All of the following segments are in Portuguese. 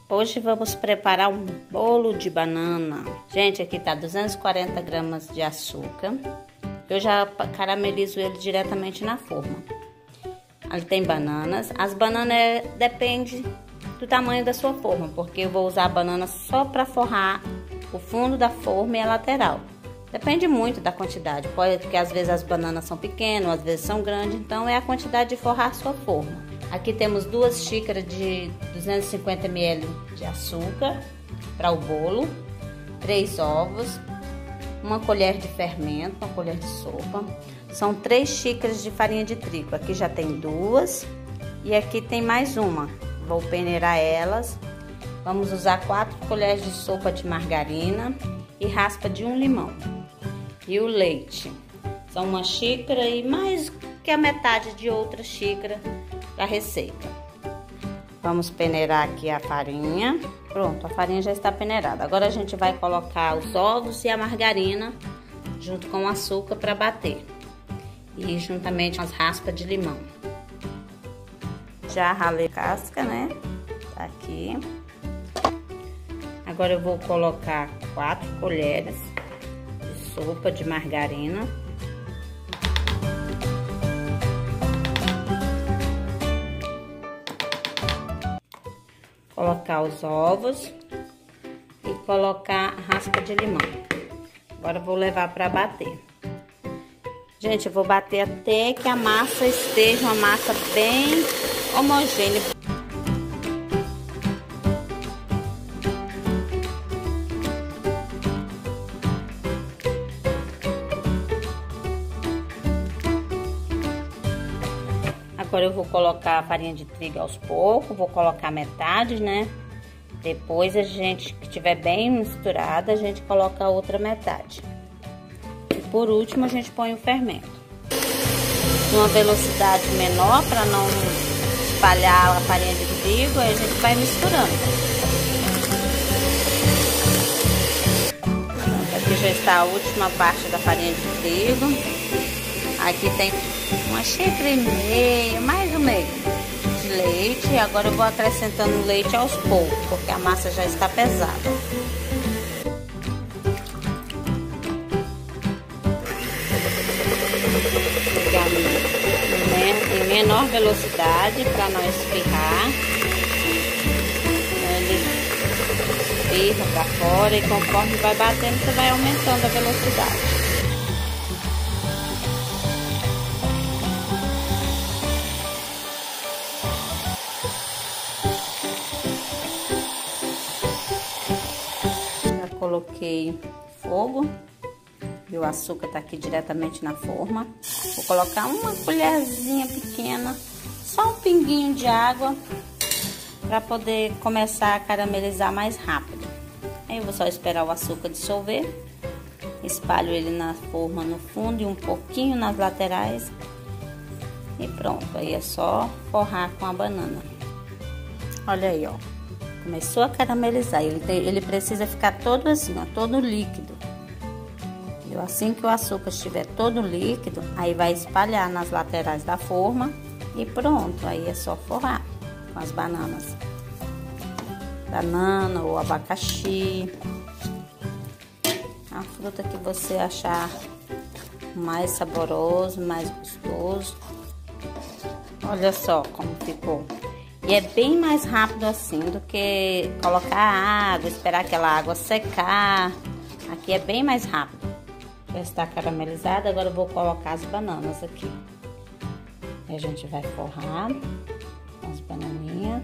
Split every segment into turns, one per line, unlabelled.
Hoje vamos preparar um bolo de banana. Gente, aqui tá 240 gramas de açúcar. Eu já caramelizo ele diretamente na forma. Ali tem bananas. As bananas depende do tamanho da sua forma, porque eu vou usar a banana só para forrar o fundo da forma e a lateral. Depende muito da quantidade, porque às vezes as bananas são pequenas, às vezes são grandes, então é a quantidade de forrar a sua forma. Aqui temos 2 xícaras de 250 ml de açúcar para o bolo, 3 ovos, 1 colher de fermento, 1 colher de sopa. São 3 xícaras de farinha de trigo, aqui já tem 2 e aqui tem mais uma. Vou peneirar elas. Vamos usar 4 colheres de sopa de margarina e raspa de 1 limão. E o leite, são 1 xícara e mais que a metade de outra xícara da receita. Vamos peneirar aqui a farinha. Pronto, a farinha já está peneirada. Agora a gente vai colocar os ovos e a margarina junto com o açúcar para bater. E juntamente com as raspas de limão. Já ralei a casca, né? Tá aqui. Agora eu vou colocar 4 colheres de sopa de margarina. Colocar os ovos e colocar a raspa de limão. Agora eu vou levar para bater. Gente, eu vou bater até que a massa esteja uma massa bem homogênea. Agora eu vou colocar a farinha de trigo aos poucos, vou colocar metade, né? Depois a gente, que tiver bem misturada, a gente coloca a outra metade. E por último a gente põe o fermento. Numa velocidade menor para não espalhar a farinha de trigo, aí a gente vai misturando. Aqui já está a última parte da farinha de trigo. Aqui tem 1 xícara e meia, mais ou menos, de leite. E agora eu vou acrescentando leite aos poucos, porque a massa já está pesada. Pegar em menor velocidade para não espirrar. Ele espirra para fora e conforme vai batendo, você vai aumentando a velocidade. Coloquei fogo e o açúcar tá aqui diretamente na forma. Vou colocar 1 colherzinha pequena, só um pinguinho de água para poder começar a caramelizar mais rápido. Aí eu vou só esperar o açúcar dissolver, espalho ele na forma no fundo e um pouquinho nas laterais e pronto. Aí é só forrar com a banana. Olha aí, ó. Começou a caramelizar, ele precisa ficar todo assim, ó, todo líquido. E assim que o açúcar estiver todo líquido, aí vai espalhar nas laterais da forma e pronto. Aí é só forrar com as bananas. Banana ou abacaxi. A fruta que você achar mais saboroso, mais gostoso. Olha só como ficou. E é bem mais rápido assim do que colocar água, esperar aquela água secar. Aqui é bem mais rápido. Já está caramelizada, agora eu vou colocar as bananas aqui. E a gente vai forrar as bananinhas.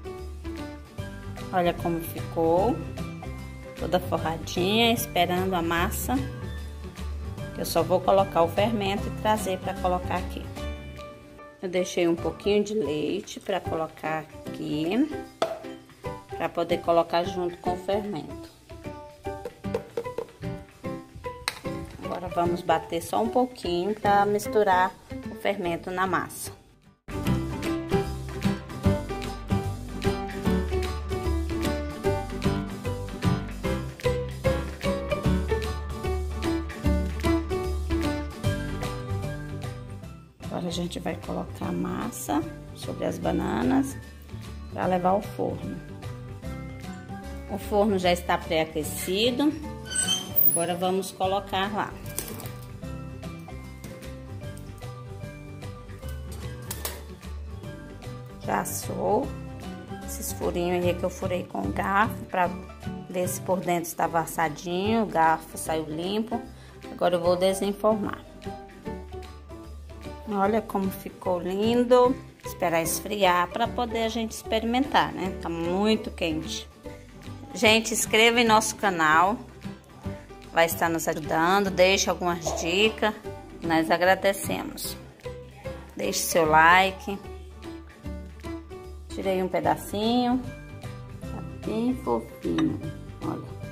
Olha como ficou. Toda forradinha, esperando a massa. Eu só vou colocar o fermento e trazer para colocar aqui. Eu deixei um pouquinho de leite para colocar aqui, para poder colocar junto com o fermento. Agora vamos bater só um pouquinho para misturar o fermento na massa. Agora a gente vai colocar a massa sobre as bananas para levar ao forno. O forno já está pré-aquecido. Agora vamos colocar lá. Já assou. Esses furinhos aí que eu furei com o garfo para ver se por dentro estava assadinho. O garfo saiu limpo. Agora eu vou desenformar. Olha como ficou lindo. Esperar esfriar para poder a gente experimentar, né? Tá muito quente. Gente, inscreva em nosso canal. Vai estar nos ajudando. Deixe algumas dicas. Nós agradecemos. Deixe seu like. Tirei um pedacinho. Tá bem fofinho. Olha.